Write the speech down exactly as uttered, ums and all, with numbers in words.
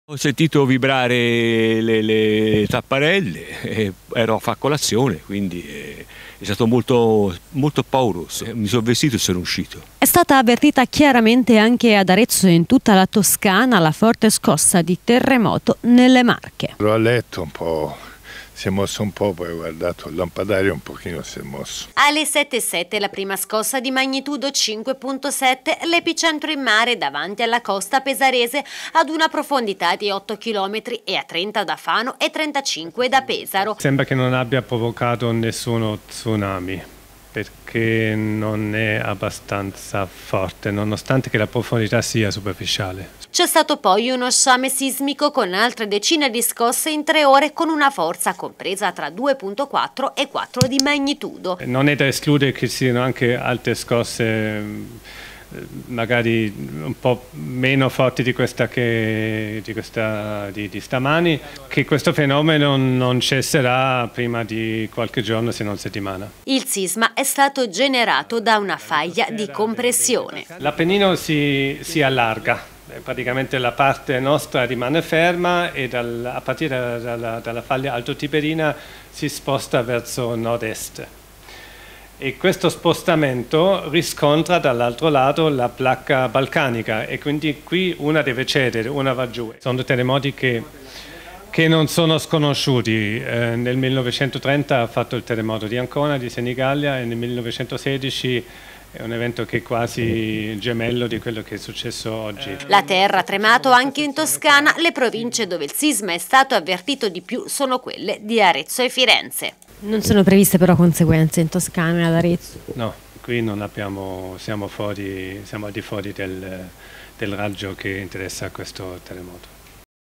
Ho sentito vibrare le, le tapparelle, e ero a fare colazione, quindi è, è stato molto, molto pauroso. Mi sono vestito e sono uscito. È stata avvertita chiaramente anche ad Arezzo e in tutta la Toscana la forte scossa di terremoto nelle Marche. L'ho letto un po', si è mosso un po', poi ho guardato il lampadario un pochino si è mosso. Alle sette e sette la prima scossa di magnitudo cinque virgola sette, l'epicentro in mare davanti alla costa pesarese ad una profondità di otto chilometri e a trenta da Fano e trentacinque da Pesaro. Sembra che non abbia provocato nessuno tsunami, perché non è abbastanza forte, nonostante che la profondità sia superficiale. C'è stato poi uno sciame sismico con altre decine di scosse in tre ore con una forza compresa tra due virgola quattro e quattro di magnitudo. Non è da escludere che siano anche altre scosse magari un po' meno forti di questa che di, questa, di, di stamani, che questo fenomeno non cesserà prima di qualche giorno, se non settimana. Il sisma è stato generato da una faglia di compressione. L'Appennino si, si allarga. Praticamente la parte nostra rimane ferma e dal, a partire dalla, dalla faglia altotiberina si sposta verso nord-est. E questo spostamento riscontra dall'altro lato la placca balcanica e quindi qui una deve cedere, una va giù. Sono terremoti che, che non sono sconosciuti. Eh, nel millenovecentotrenta ha fatto il terremoto di Ancona, di Senigallia, e nel millenovecentosedici è un evento che è quasi gemello di quello che è successo oggi. La terra ha tremato anche in Toscana. Le province dove il sisma è stato avvertito di più sono quelle di Arezzo e Firenze. Non sono previste però conseguenze in Toscana e ad Arezzo? No, qui non abbiamo, siamo, fuori, siamo al di fuori del, del raggio che interessa questo terremoto.